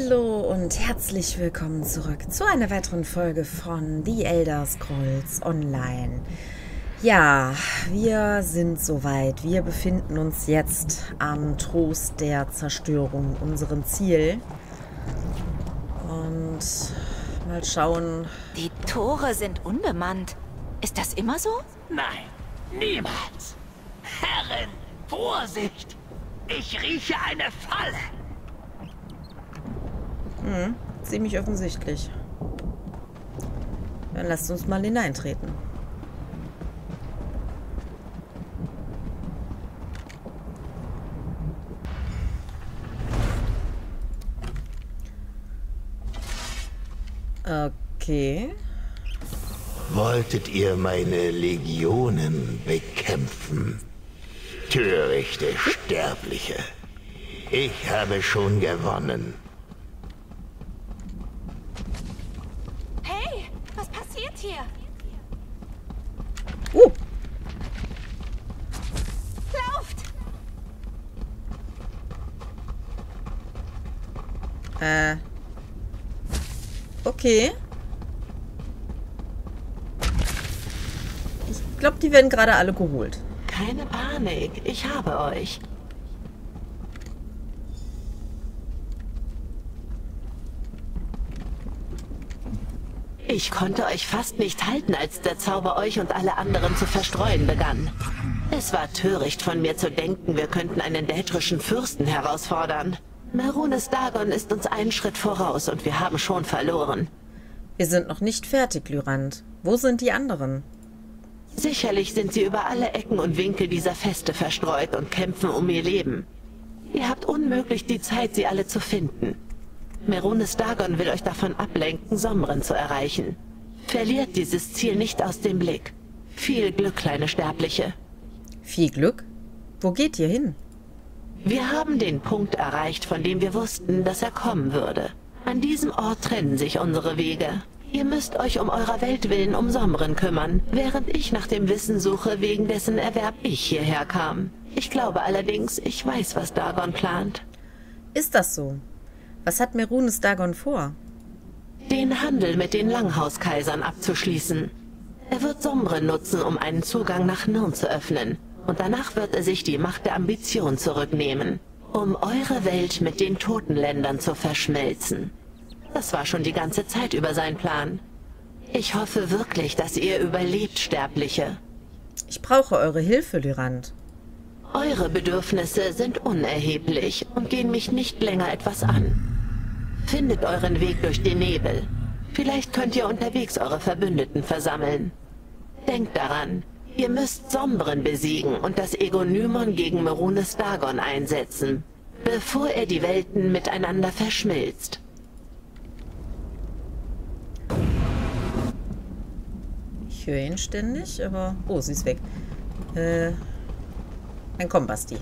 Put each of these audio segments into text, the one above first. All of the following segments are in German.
Hallo und herzlich willkommen zurück zu einer weiteren Folge von The Elder Scrolls Online. Ja, wir sind soweit. Wir befinden uns jetzt am Trost der Zerstörung, unserem Ziel. Und mal schauen. Die Tore sind unbemannt. Ist das immer so? Nein, niemals. Herrin, Vorsicht! Ich rieche eine Falle. Ziemlich offensichtlich. Dann lasst uns mal hineintreten. Okay. Wolltet ihr meine Legionen bekämpfen? Törichte Sterbliche. Ich habe schon gewonnen. Hey, was passiert hier? Lauft! Okay. Ich glaube, die werden gerade alle geholt. Keine Panik, ich habe euch. Ich konnte euch fast nicht halten, als der Zauber euch und alle anderen zu verstreuen begann. Es war töricht von mir zu denken, wir könnten einen dätrischen Fürsten herausfordern. Merunes Dagon ist uns einen Schritt voraus und wir haben schon verloren. Wir sind noch nicht fertig, Lyrand. Wo sind die anderen? Sicherlich sind sie über alle Ecken und Winkel dieser Feste verstreut und kämpfen um ihr Leben. Ihr habt unmöglich die Zeit, sie alle zu finden. Merunes Dagon will euch davon ablenken, Somren zu erreichen. Verliert dieses Ziel nicht aus dem Blick. Viel Glück, kleine Sterbliche. Viel Glück? Wo geht ihr hin? Wir haben den Punkt erreicht, von dem wir wussten, dass er kommen würde. An diesem Ort trennen sich unsere Wege. Ihr müsst euch um eurer Welt willen um Somren kümmern, während ich nach dem Wissen suche, wegen dessen Erwerb ich hierher kam. Ich glaube allerdings, ich weiß, was Dagon plant. Ist das so? Was hat Merunes Dagon vor? Den Handel mit den Langhauskaisern abzuschließen. Er wird Somren nutzen, um einen Zugang nach Nirn zu öffnen. Und danach wird er sich die Macht der Ambition zurücknehmen, um eure Welt mit den Totenländern zu verschmelzen. Das war schon die ganze Zeit über sein Plan. Ich hoffe wirklich, dass ihr überlebt, Sterbliche. Ich brauche eure Hilfe, Lyrand. Eure Bedürfnisse sind unerheblich und gehen mich nicht länger etwas an. Findet euren Weg durch den Nebel. Vielleicht könnt ihr unterwegs eure Verbündeten versammeln. Denkt daran, ihr müsst Somren besiegen und das Egonymon gegen Merunes Dagon einsetzen, bevor er die Welten miteinander verschmilzt. Ich höre ihn ständig, aber... Oh, sie ist weg. Dann komm, Basti.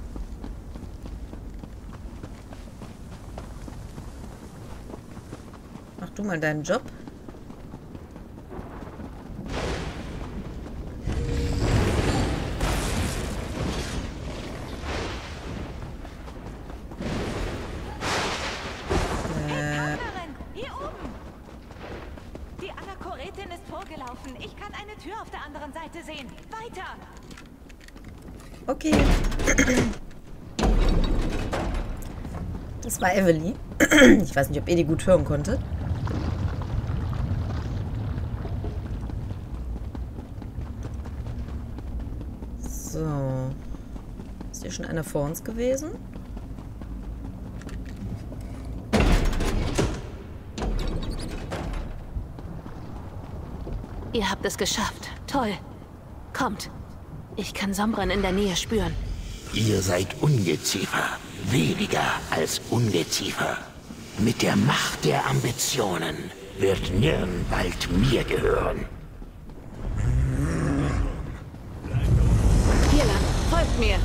Mach du mal deinen Job. Hier oben! Die Anakoretin ist vorgelaufen. Ich kann eine Tür auf der anderen Seite sehen. Weiter! Okay. Das war Evely. Ich weiß nicht, ob ihr die gut hören konntet. So. Ist hier schon einer vor uns gewesen? Ihr habt es geschafft. Toll. Kommt. Ich kann Somren in der Nähe spüren. Ihr seid Ungeziefer. Weniger als Ungeziefer. Mit der Macht der Ambitionen wird Nirn bald mir gehören. Hier lang. Folgt mir.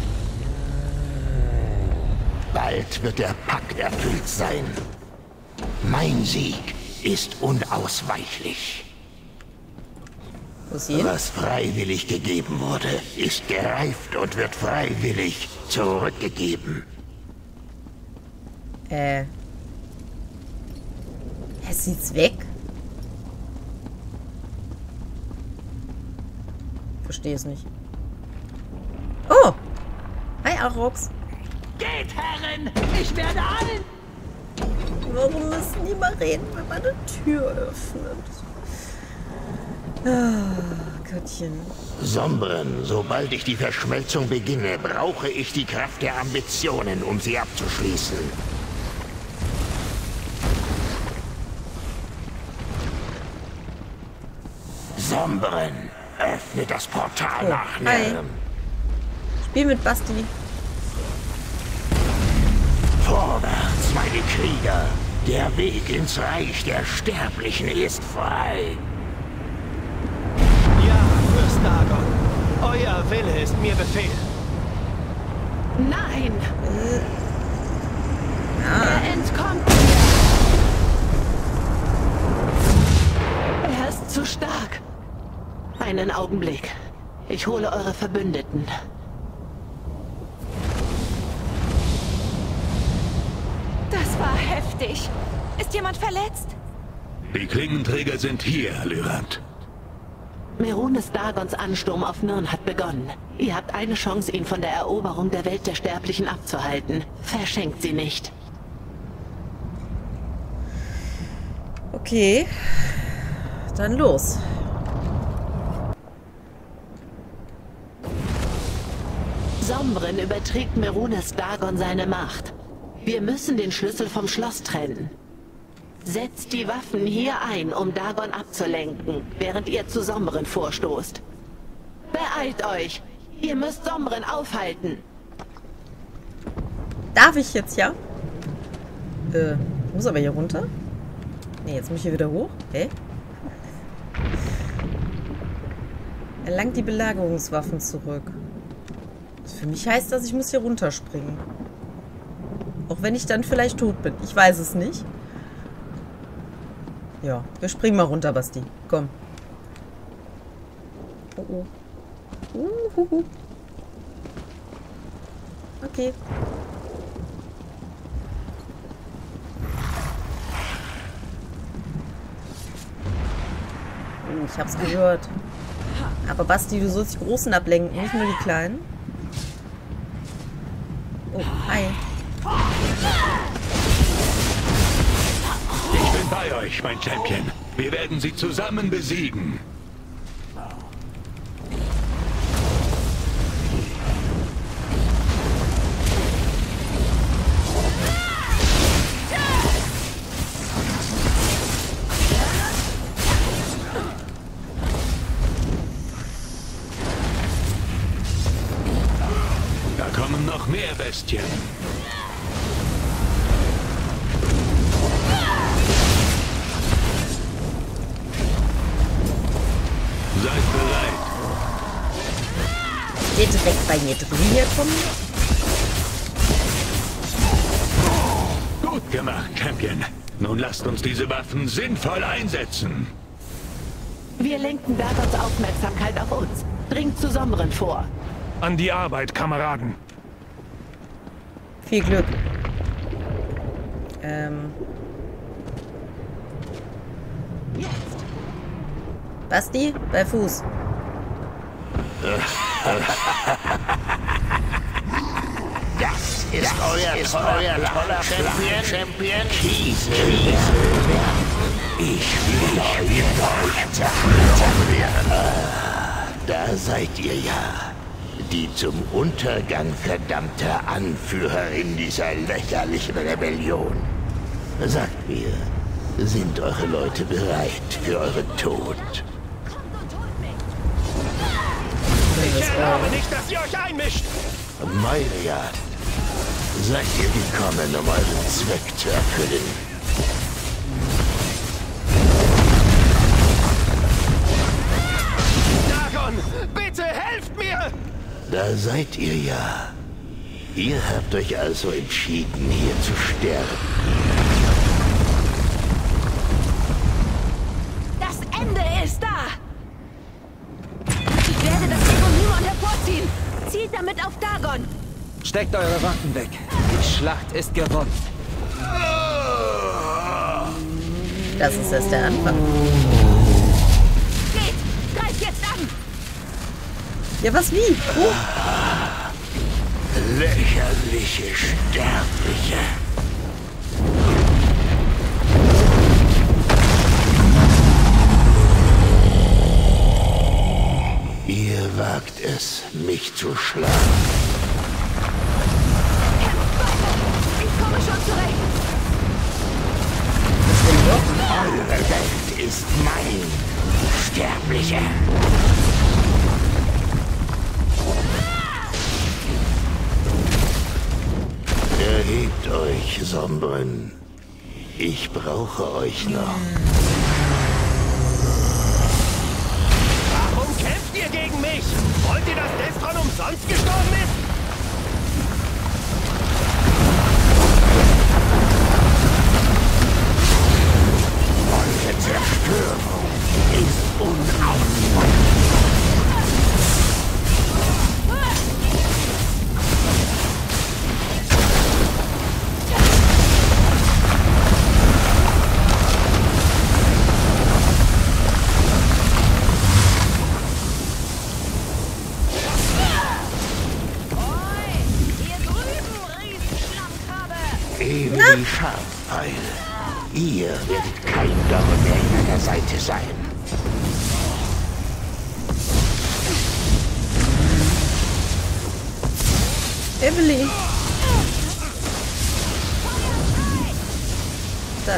Bald wird der Pakt erfüllt sein. Mein Sieg ist unausweichlich. Wo ist sie? Was freiwillig gegeben wurde, ist gereift und wird freiwillig zurückgegeben. Ist sie jetzt weg? Verstehe es nicht. Oh! Hi, Arox. Geht, Herren! Ich werde allen... Warum müssen die mal reden, wenn man eine Tür öffnet? Ah, Göttchen. Sombren, sobald ich die Verschmelzung beginne, brauche ich die Kraft der Ambitionen, um sie abzuschließen. Sombren, öffne das Portal nach Nirn. Spiel mit Basti. Vorwärts, meine Krieger! Der Weg ins Reich der Sterblichen ist frei. Ja, Fürst Dagon. Euer Wille ist mir Befehl. Nein! Er entkommt mir! Er ist zu stark. Einen Augenblick. Ich hole eure Verbündeten. Das war heftig. Ist jemand verletzt? Die Klingenträger sind hier, Lyrand. Merunes Dagons Ansturm auf Nirn hat begonnen. Ihr habt eine Chance, ihn von der Eroberung der Welt der Sterblichen abzuhalten. Verschenkt sie nicht. Okay. Dann los. Sombren überträgt Merunes Dagon seine Macht. Wir müssen den Schlüssel vom Schloss trennen. Setzt die Waffen hier ein, um Dagon abzulenken, während ihr zu Sombren vorstoßt. Beeilt euch! Ihr müsst Sombren aufhalten! Darf ich jetzt, ja? Ich muss aber hier runter. Ne, jetzt muss ich hier wieder hoch. Hä? Erlangt die Belagerungswaffen zurück. Das für mich heißt das, ich muss hier runterspringen. Auch wenn ich dann vielleicht tot bin. Ich weiß es nicht. Ja, wir springen mal runter, Basti. Komm. Oh, oh. Okay. Oh, ich hab's gehört. Aber Basti, du sollst die Großen ablenken, nicht nur die Kleinen. Oh, hi. Ich bin bei euch, mein Champion. Wir werden sie zusammen besiegen. Da kommen noch mehr Bestien. Seid bereit. Steht direkt bei mir drin hier kommen. Gut gemacht, Champion. Nun lasst uns diese Waffen sinnvoll einsetzen. Wir lenken Dagons Aufmerksamkeit auf uns. Dringt zu Sombren vor. An die Arbeit, Kameraden. Viel Glück. Basti, bei Fuß. Das ist euer toller Champion. Kiesel. Ich will euch zerstören. Da seid ihr ja. Die zum Untergang verdammte Anführerin dieser lächerlichen Rebellion. Sagt mir, sind eure Leute bereit für euren Tod? Ich erlaube nicht, dass ihr euch einmischt. Meine Jagd. Seid ihr gekommen, um euren Zweck zu erfüllen? Dagon, bitte helft mir! Da seid ihr ja. Ihr habt euch also entschieden, hier zu sterben. Das Ende ist da! Ich werde das Demonion hervorziehen! Zielt damit auf Dagon! Steckt eure Waffen weg. Die Schlacht ist gewonnen. Das ist erst der Anfang. Geht! Greif jetzt an! Ja, was wie? Oh. Lächerliche Sterbliche. Ihr wagt es, mich zu schlagen. Ich komme schon zurecht! Eure Welt ist mein, Sterbliche. Erhebt euch, Sombren. Ich brauche euch noch. Warum kämpft ihr gegen mich? Wollt ihr, dass Destron umsonst gestorben ist? Eure Zerstörung ist unaufhaltbar. Eben wie Scharfpfeile. Ihr werdet kein Dorn mehr in meiner Seite sein. Emily. Da.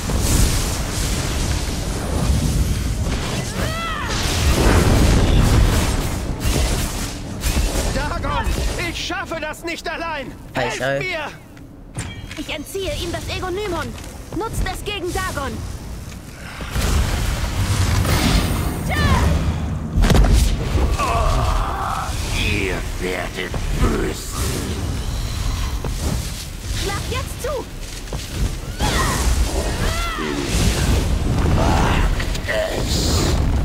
Dagon, ich schaffe das nicht allein. Helft mir! Ich entziehe ihm das Egonymon. Nutzt es gegen Dagon. Ihr werdet büßen. Schlag jetzt zu! Wagt es.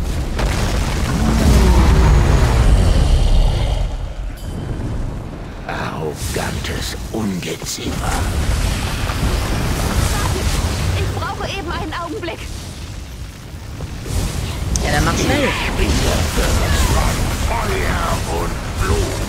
Arrogantes Ungeziefer. Ich brauche eben einen Augenblick. Ja, dann mach schnell. Ich bin der Fürst von Feuer und Blut.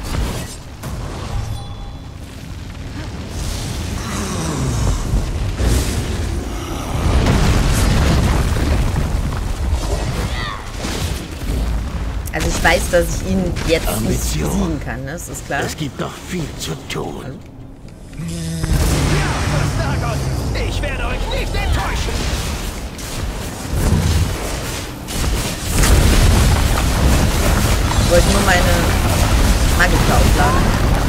Also ich weiß, dass ich ihn jetzt nicht Ambition. besiegen kann, ne? Das ist klar. Es gibt noch viel zu tun. Ja, Fürst Dagon, ich werde euch nicht enttäuschen. Ich wollte nur meine Magika aufladen.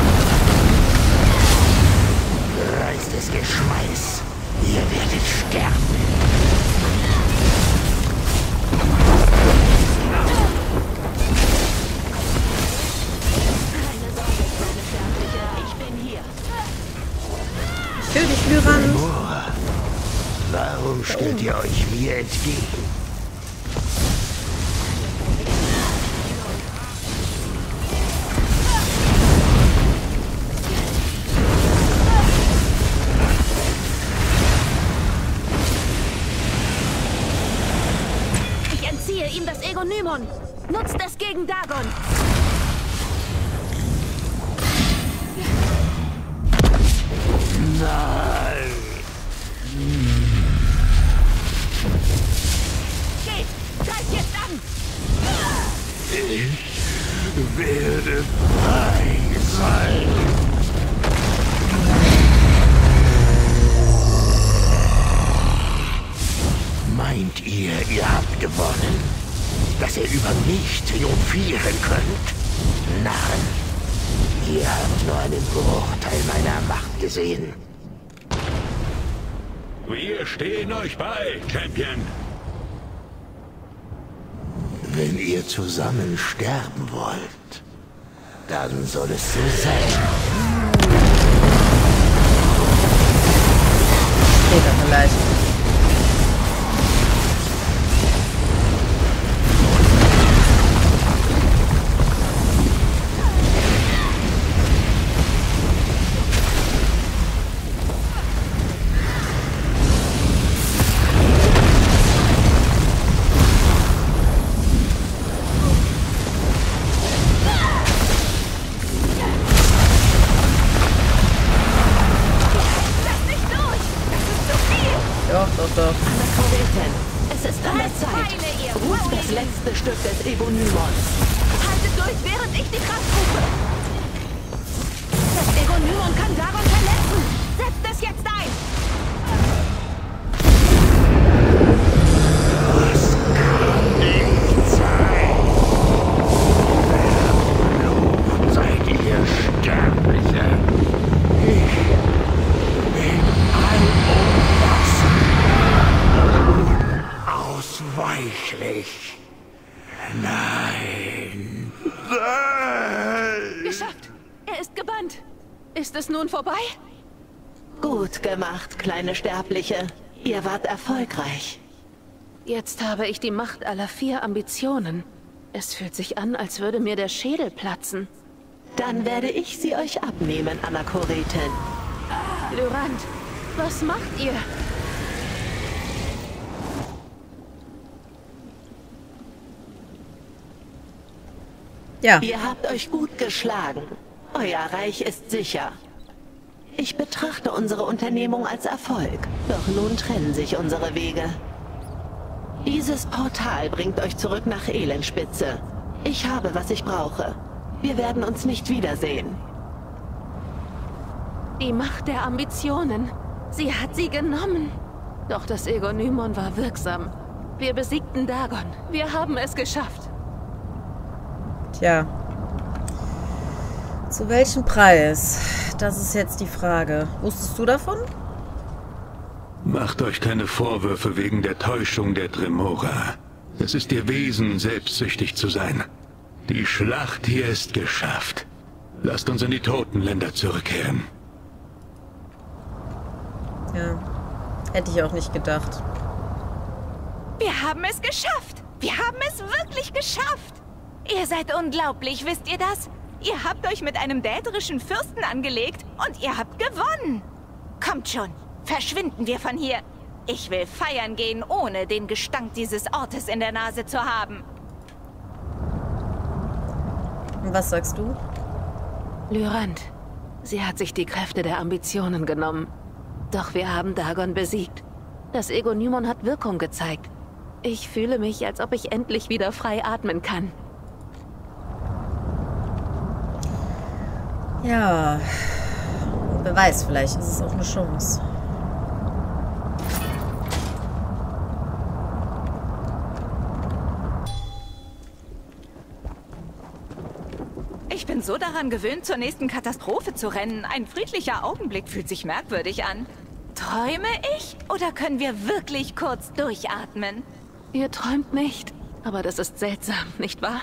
Reißt das Geschmeiß. Ihr werdet sterben. Ich bin hier. Ich will dich, Lyran. Warum stellt ihr euch mir entgegen? Ich entziehe ihm das Egonymon. Nutzt es gegen Dagon. Nein! Geht! Greif jetzt an! Ich werde frei sein. Meint ihr, ihr habt gewonnen? Dass ihr über mich triumphieren könnt? Narren! Ihr habt nur einen Bruchteil meiner Macht gesehen. Wir stehen euch bei, Champion. Wenn ihr zusammen sterben wollt, dann soll es so sein. Später vielleicht. Anakoretin, es ist an der Zeit. Ruft das letzte Stück des Egonymons. Haltet durch, während ich die Kraft rufe. Das Egonymon kann Dagon verletzen. Setzt es jetzt ein. Das kann nicht sein. Verflucht seid ihr Sterbliche. Ich bin unausweichlich. Nein. Nein. Geschafft. Er ist gebannt. Ist es nun vorbei? Gut gemacht, kleine Sterbliche. Ihr wart erfolgreich. Jetzt habe ich die Macht aller 4 Ambitionen. Es fühlt sich an, als würde mir der Schädel platzen. Dann werde ich sie euch abnehmen, Anakoretin. Lyrand, was macht ihr? Ja. Ihr habt euch gut geschlagen. Euer Reich ist sicher. Ich betrachte unsere Unternehmung als Erfolg. Doch nun trennen sich unsere Wege. Dieses Portal bringt euch zurück nach Elendspitze. Ich habe, was ich brauche. Wir werden uns nicht wiedersehen. Die Macht der Ambitionen. Sie hat sie genommen. Doch das Egonymon war wirksam. Wir besiegten Dagon. Wir haben es geschafft. Tja. Zu welchem Preis? Das ist jetzt die Frage. Wusstest du davon? Macht euch keine Vorwürfe wegen der Täuschung der Dremora. Es ist ihr Wesen, selbstsüchtig zu sein. Die Schlacht hier ist geschafft. Lasst uns in die Totenländer zurückkehren. Ja. Hätte ich auch nicht gedacht. Wir haben es geschafft. Wir haben es wirklich geschafft. Ihr seid unglaublich, wisst ihr das? Ihr habt euch mit einem däterischen Fürsten angelegt und ihr habt gewonnen. Kommt schon, verschwinden wir von hier. Ich will feiern gehen, ohne den Gestank dieses Ortes in der Nase zu haben. Und was sagst du? Lyrand, sie hat sich die Kräfte der Ambitionen genommen. Doch wir haben Dagon besiegt. Das Egonymon hat Wirkung gezeigt. Ich fühle mich, als ob ich endlich wieder frei atmen kann. Ja, wer weiß, vielleicht ist es auch eine Chance. Ich bin so daran gewöhnt, zur nächsten Katastrophe zu rennen. Ein friedlicher Augenblick fühlt sich merkwürdig an. Träume ich? Oder können wir wirklich kurz durchatmen? Ihr träumt nicht, aber das ist seltsam, nicht wahr?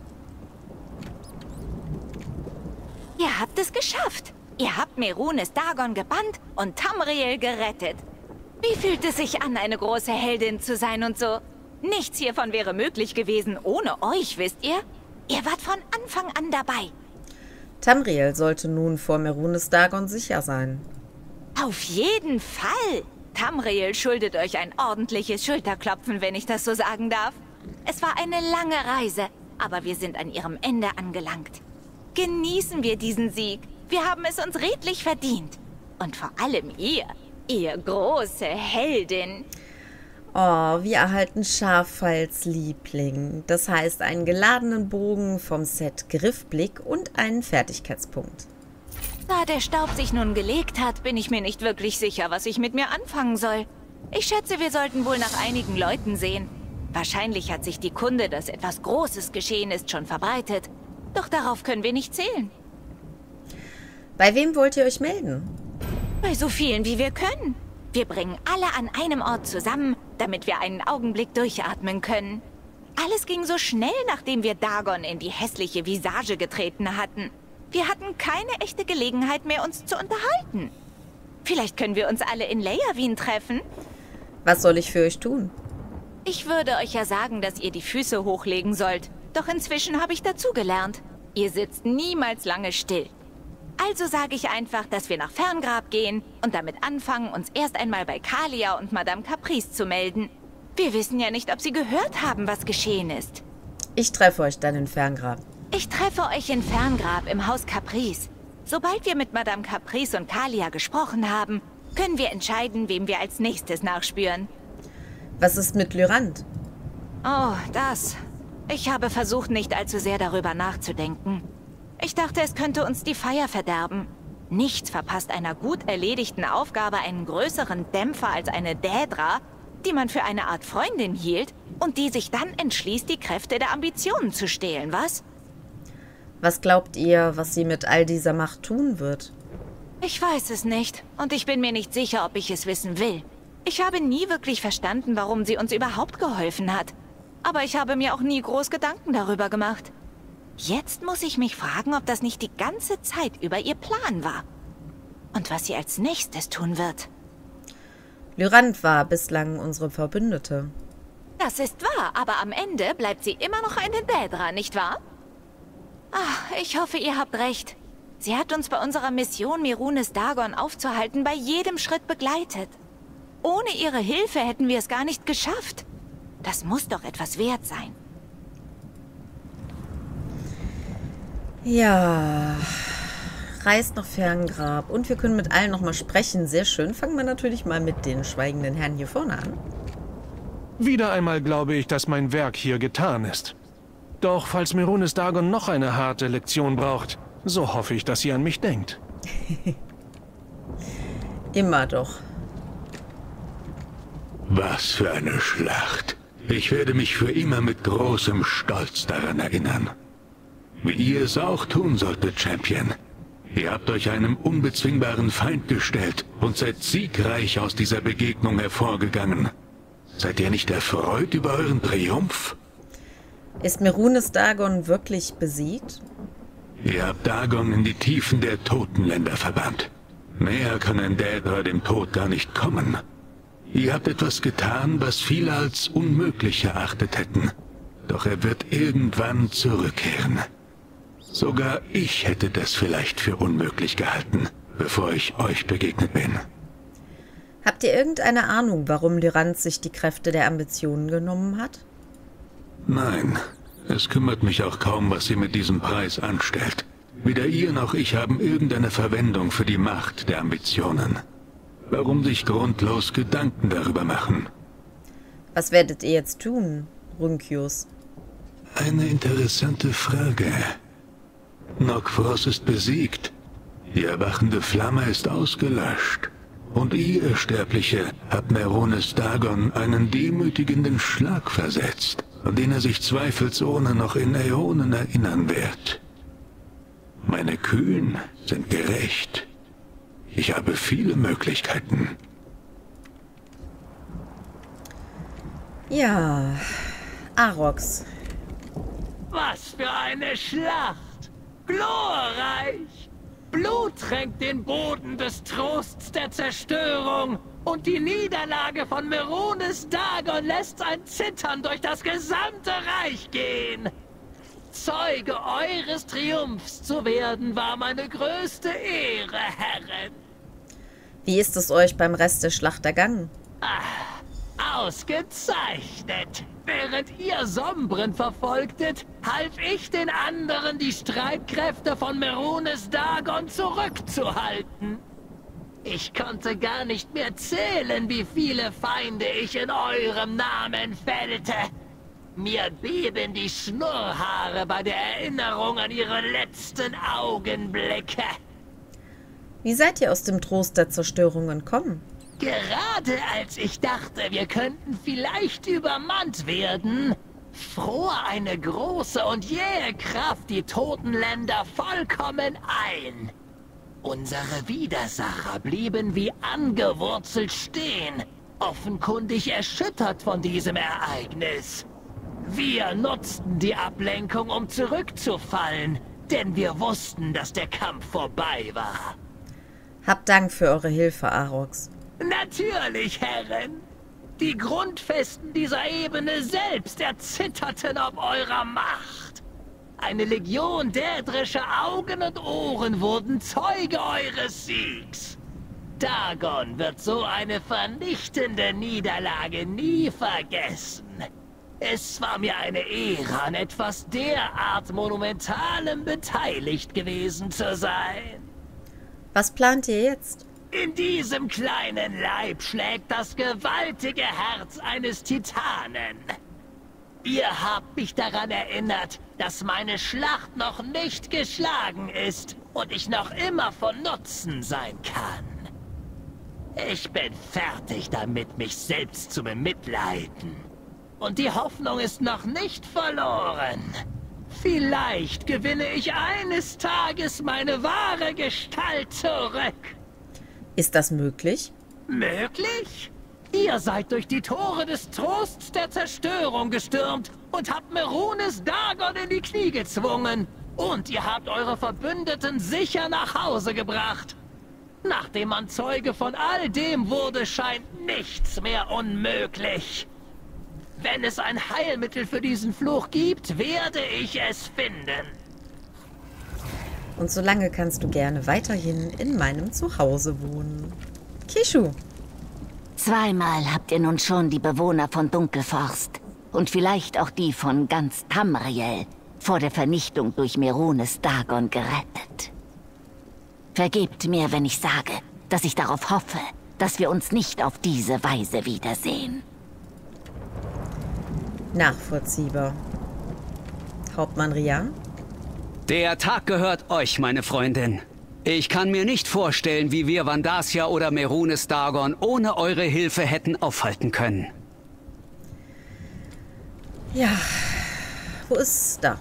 Ihr habt es geschafft. Ihr habt Merunes Dagon gebannt und Tamriel gerettet. Wie fühlt es sich an, eine große Heldin zu sein und so? Nichts hiervon wäre möglich gewesen ohne euch, wisst ihr? Ihr wart von Anfang an dabei. Tamriel sollte nun vor Merunes Dagon sicher sein. Auf jeden Fall. Tamriel schuldet euch ein ordentliches Schulterklopfen, wenn ich das so sagen darf. Es war eine lange Reise, aber wir sind an ihrem Ende angelangt. Genießen wir diesen Sieg. Wir haben es uns redlich verdient. Und vor allem ihr große Heldin. Oh, wir erhalten Scharfpfeils Liebling. Das heißt einen geladenen Bogen vom Set Griffblick und einen Fertigkeitspunkt. Da der Staub sich nun gelegt hat, bin ich mir nicht wirklich sicher, was ich mit mir anfangen soll. Ich schätze, wir sollten wohl nach einigen Leuten sehen. Wahrscheinlich hat sich die Kunde, dass etwas Großes geschehen ist, schon verbreitet. Doch darauf können wir nicht zählen. Bei wem wollt ihr euch melden? Bei so vielen, wie wir können. Wir bringen alle an einem Ort zusammen, damit wir einen Augenblick durchatmen können. Alles ging so schnell, nachdem wir Dagon in die hässliche Visage getreten hatten. Wir hatten keine echte Gelegenheit mehr, uns zu unterhalten. Vielleicht können wir uns alle in Leierwien treffen? Was soll ich für euch tun? Ich würde euch ja sagen, dass ihr die Füße hochlegen sollt. Doch inzwischen habe ich dazugelernt. Ihr sitzt niemals lange still. Also sage ich einfach, dass wir nach Ferngrab gehen und damit anfangen, uns erst einmal bei Kalia und Madame Caprice zu melden. Wir wissen ja nicht, ob sie gehört haben, was geschehen ist. Ich treffe euch dann in Ferngrab. Ich treffe euch in Ferngrab im Haus Caprice. Sobald wir mit Madame Caprice und Kalia gesprochen haben, können wir entscheiden, wem wir als nächstes nachspüren. Was ist mit Lyrand? Oh, das. Ich habe versucht, nicht allzu sehr darüber nachzudenken. Ich dachte, es könnte uns die Feier verderben. Nichts verpasst einer gut erledigten Aufgabe einen größeren Dämpfer als eine Daedra, die man für eine Art Freundin hielt und die sich dann entschließt, die Kräfte der Ambitionen zu stehlen, was? Was glaubt ihr, was sie mit all dieser Macht tun wird? Ich weiß es nicht und ich bin mir nicht sicher, ob ich es wissen will. Ich habe nie wirklich verstanden, warum sie uns überhaupt geholfen hat. Aber ich habe mir auch nie groß Gedanken darüber gemacht. Jetzt muss ich mich fragen, ob das nicht die ganze Zeit über ihr Plan war. Und was sie als nächstes tun wird. Lyrand war bislang unsere Verbündete. Das ist wahr, aber am Ende bleibt sie immer noch eine Daedra, nicht wahr? Ach, ich hoffe, ihr habt recht. Sie hat uns bei unserer Mission, Merunes Dagon aufzuhalten, bei jedem Schritt begleitet. Ohne ihre Hilfe hätten wir es gar nicht geschafft. Das muss doch etwas wert sein. Ja, Reist nach Ferngrab. Und wir können mit allen nochmal sprechen. Sehr schön. Fangen wir natürlich mal mit den schweigenden Herren hier vorne an. Wieder einmal glaube ich, dass mein Werk hier getan ist. Doch falls Merunes Dagon noch eine harte Lektion braucht, so hoffe ich, dass sie an mich denkt. Immer doch. Was für eine Schlacht. Ich werde mich für immer mit großem Stolz daran erinnern. Wie ihr es auch tun solltet, Champion. Ihr habt euch einem unbezwingbaren Feind gestellt und seid siegreich aus dieser Begegnung hervorgegangen. Seid ihr nicht erfreut über euren Triumph? Ist Merunes Dagon wirklich besiegt? Ihr habt Dagon in die Tiefen der Totenländer verbannt. Näher kann ein Daedra dem Tod gar nicht kommen. Ihr habt etwas getan, was viele als unmöglich erachtet hätten. Doch er wird irgendwann zurückkehren. Sogar ich hätte das vielleicht für unmöglich gehalten, bevor ich euch begegnet bin. Habt ihr irgendeine Ahnung, warum Lyrand sich die Kräfte der Ambitionen genommen hat? Nein, es kümmert mich auch kaum, was sie mit diesem Preis anstellt. Weder ihr noch ich haben irgendeine Verwendung für die Macht der Ambitionen. Warum sich grundlos Gedanken darüber machen? Was werdet ihr jetzt tun, Runkius? Eine interessante Frage. Nokfros ist besiegt. Die erwachende Flamme ist ausgelöscht. Und ihr, Sterbliche, habt Merunes Dagon einen demütigenden Schlag versetzt, an den er sich zweifelsohne noch in Äonen erinnern wird. Meine Kühen sind gerecht. Ich habe viele Möglichkeiten. Ja, Arox. Was für eine Schlacht! Glorreich! Blut tränkt den Boden des Trosts der Zerstörung und die Niederlage von Merunes Dagon lässt ein Zittern durch das gesamte Reich gehen. Zeuge eures Triumphs zu werden, war meine größte Ehre, Herren. Wie ist es euch beim Rest der Schlacht ergangen? Ausgezeichnet! Während ihr Sombren verfolgtet, half ich den anderen, die Streitkräfte von Merunes Dagon zurückzuhalten. Ich konnte gar nicht mehr zählen, wie viele Feinde ich in eurem Namen fällte. Mir beben die Schnurrhaare bei der Erinnerung an ihre letzten Augenblicke. Wie seid ihr aus dem Trost der Zerstörung entkommen? Gerade als ich dachte, wir könnten vielleicht übermannt werden, fror eine große und jähe Kraft die Totenländer vollkommen ein. Unsere Widersacher blieben wie angewurzelt stehen, offenkundig erschüttert von diesem Ereignis. Wir nutzten die Ablenkung, um zurückzufallen, denn wir wussten, dass der Kampf vorbei war. Habt Dank für eure Hilfe, Arox. Natürlich, Herren. Die Grundfesten dieser Ebene selbst erzitterten ob eurer Macht. Eine Legion daedrischer Augen und Ohren wurden Zeuge eures Siegs. Dagon wird so eine vernichtende Niederlage nie vergessen. Es war mir eine Ehre, an etwas derart Monumentalem beteiligt gewesen zu sein. Was plant ihr jetzt? In diesem kleinen Leib schlägt das gewaltige Herz eines Titanen. Ihr habt mich daran erinnert, dass meine Schlacht noch nicht geschlagen ist und ich noch immer von Nutzen sein kann. Ich bin fertig damit, mich selbst zu bemitleiden. Und die Hoffnung ist noch nicht verloren. Vielleicht gewinne ich eines Tages meine wahre Gestalt zurück. Ist das möglich? Möglich? Ihr seid durch die Tore des Trosts der Zerstörung gestürmt und habt Merunes Dagon in die Knie gezwungen. Und ihr habt eure Verbündeten sicher nach Hause gebracht. Nachdem man Zeuge von all dem wurde, scheint nichts mehr unmöglich. Wenn es ein Heilmittel für diesen Fluch gibt, werde ich es finden. Und solange kannst du gerne weiterhin in meinem Zuhause wohnen. Kishu. Zweimal habt ihr nun schon die Bewohner von Dunkelforst und vielleicht auch die von ganz Tamriel vor der Vernichtung durch Merunes Dagon gerettet. Vergebt mir, wenn ich sage, dass ich darauf hoffe, dass wir uns nicht auf diese Weise wiedersehen. Nachvollziehbar. Hauptmann Rian? Der Tag gehört euch, meine Freundin. Ich kann mir nicht vorstellen, wie wir Vandasia oder Merunes Dagon ohne eure Hilfe hätten aufhalten können. Ja, wo ist da?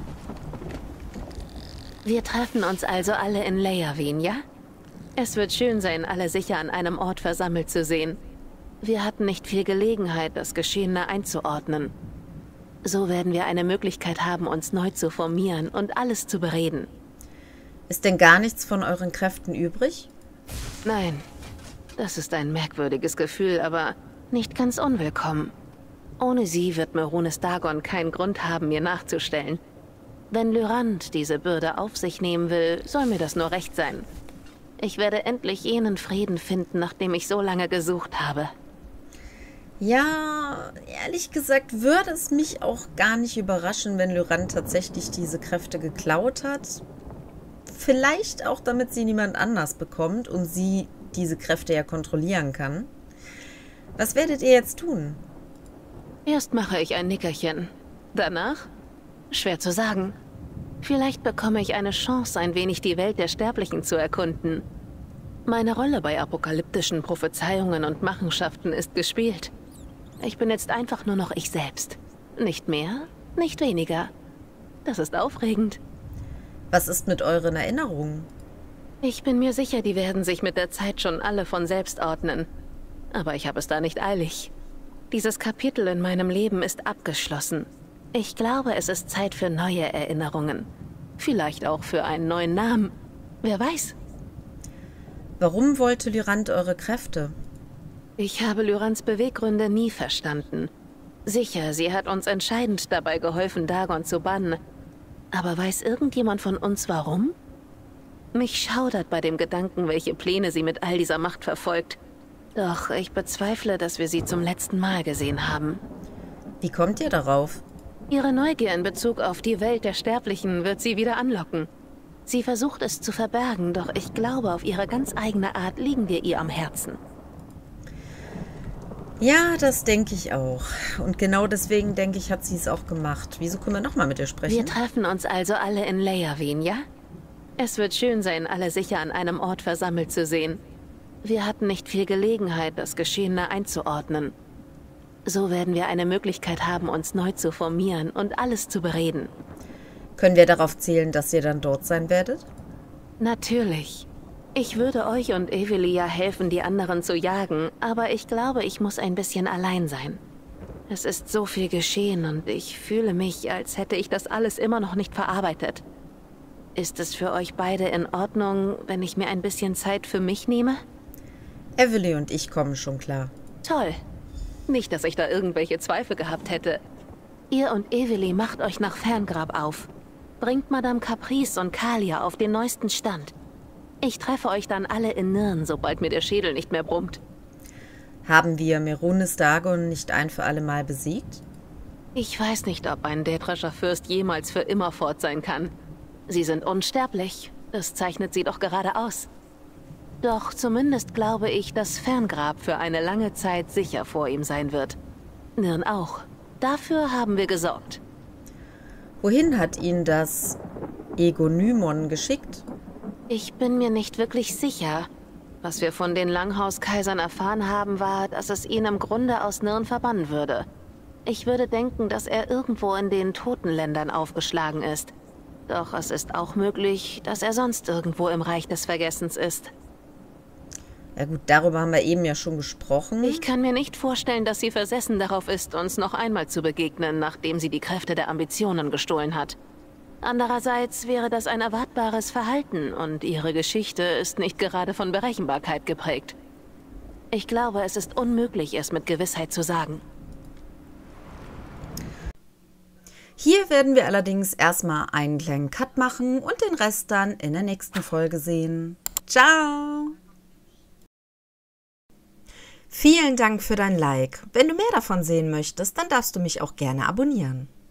Wir treffen uns also alle in Leyawiin, ja? Es wird schön sein, alle sicher an einem Ort versammelt zu sehen. Wir hatten nicht viel Gelegenheit, das Geschehene einzuordnen. So werden wir eine Möglichkeit haben, uns neu zu formieren und alles zu bereden. Ist denn gar nichts von euren Kräften übrig? Nein, das ist ein merkwürdiges Gefühl, aber nicht ganz unwillkommen. Ohne sie wird Merunes Dagon keinen Grund haben, mir nachzustellen. Wenn Lyrand diese Bürde auf sich nehmen will, soll mir das nur recht sein. Ich werde endlich jenen Frieden finden, nach dem ich so lange gesucht habe. Ja, ehrlich gesagt würde es mich auch gar nicht überraschen, wenn Lyrand tatsächlich diese Kräfte geklaut hat. Vielleicht auch, damit sie niemand anders bekommt und sie diese Kräfte ja kontrollieren kann. Was werdet ihr jetzt tun? Erst mache ich ein Nickerchen. Danach? Schwer zu sagen. Vielleicht bekomme ich eine Chance, ein wenig die Welt der Sterblichen zu erkunden. Meine Rolle bei apokalyptischen Prophezeiungen und Machenschaften ist gespielt. Ich bin jetzt einfach nur noch ich selbst. Nicht mehr, nicht weniger. Das ist aufregend. Was ist mit euren Erinnerungen? Ich bin mir sicher, die werden sich mit der Zeit schon alle von selbst ordnen. Aber ich habe es da nicht eilig. Dieses Kapitel in meinem Leben ist abgeschlossen. Ich glaube, es ist Zeit für neue Erinnerungen. Vielleicht auch für einen neuen Namen. Wer weiß? Warum wollte Lyrand eure Kräfte? Ich habe Lyrands Beweggründe nie verstanden. Sicher, sie hat uns entscheidend dabei geholfen, Dagon zu bannen. Aber weiß irgendjemand von uns warum? Mich schaudert bei dem Gedanken, welche Pläne sie mit all dieser Macht verfolgt. Doch ich bezweifle, dass wir sie zum letzten Mal gesehen haben. Wie kommt ihr darauf? Ihre Neugier in Bezug auf die Welt der Sterblichen wird sie wieder anlocken. Sie versucht es zu verbergen, doch ich glaube, auf ihre ganz eigene Art liegen wir ihr am Herzen. Ja, das denke ich auch. Und genau deswegen, denke ich, hat sie es auch gemacht. Wieso können wir nochmal mit ihr sprechen? Wir treffen uns also alle in Leyawiin, ja? Es wird schön sein, alle sicher an einem Ort versammelt zu sehen. Wir hatten nicht viel Gelegenheit, das Geschehene einzuordnen. So werden wir eine Möglichkeit haben, uns neu zu formieren und alles zu bereden. Können wir darauf zählen, dass ihr dann dort sein werdet? Natürlich. Ich würde euch und Evelia helfen, die anderen zu jagen, aber ich glaube, ich muss ein bisschen allein sein. Es ist so viel geschehen und ich fühle mich, als hätte ich das alles immer noch nicht verarbeitet. Ist es für euch beide in Ordnung, wenn ich mir ein bisschen Zeit für mich nehme? Evely und ich kommen schon klar. Toll. Nicht, dass ich da irgendwelche Zweifel gehabt hätte. Ihr und Evely macht euch nach Ferngrab auf. Bringt Madame Caprice und Kalia auf den neuesten Stand. Ich treffe euch dann alle in Nirn, sobald mir der Schädel nicht mehr brummt. Haben wir Merunes Dagon nicht ein für alle Mal besiegt? Ich weiß nicht, ob ein Dätrischer Fürst jemals für immer fort sein kann. Sie sind unsterblich. Das zeichnet sie doch gerade aus. Doch zumindest glaube ich, dass Ferngrab für eine lange Zeit sicher vor ihm sein wird. Nirn auch. Dafür haben wir gesorgt. Wohin hat ihn das Egonymon geschickt? Ich bin mir nicht wirklich sicher. Was wir von den Langhauskaisern erfahren haben, war, dass es ihn im Grunde aus Nirn verbannen würde. Ich würde denken, dass er irgendwo in den Totenländern aufgeschlagen ist. Doch es ist auch möglich, dass er sonst irgendwo im Reich des Vergessens ist. Ja gut, darüber haben wir eben ja schon gesprochen. Ich kann mir nicht vorstellen, dass sie versessen darauf ist, uns noch einmal zu begegnen, nachdem sie die Kräfte der Ambitionen gestohlen hat. Andererseits wäre das ein erwartbares Verhalten und ihre Geschichte ist nicht gerade von Berechenbarkeit geprägt. Ich glaube, es ist unmöglich, es mit Gewissheit zu sagen. Hier werden wir allerdings erstmal einen kleinen Cut machen und den Rest dann in der nächsten Folge sehen. Ciao! Vielen Dank für dein Like. Wenn du mehr davon sehen möchtest, dann darfst du mich auch gerne abonnieren.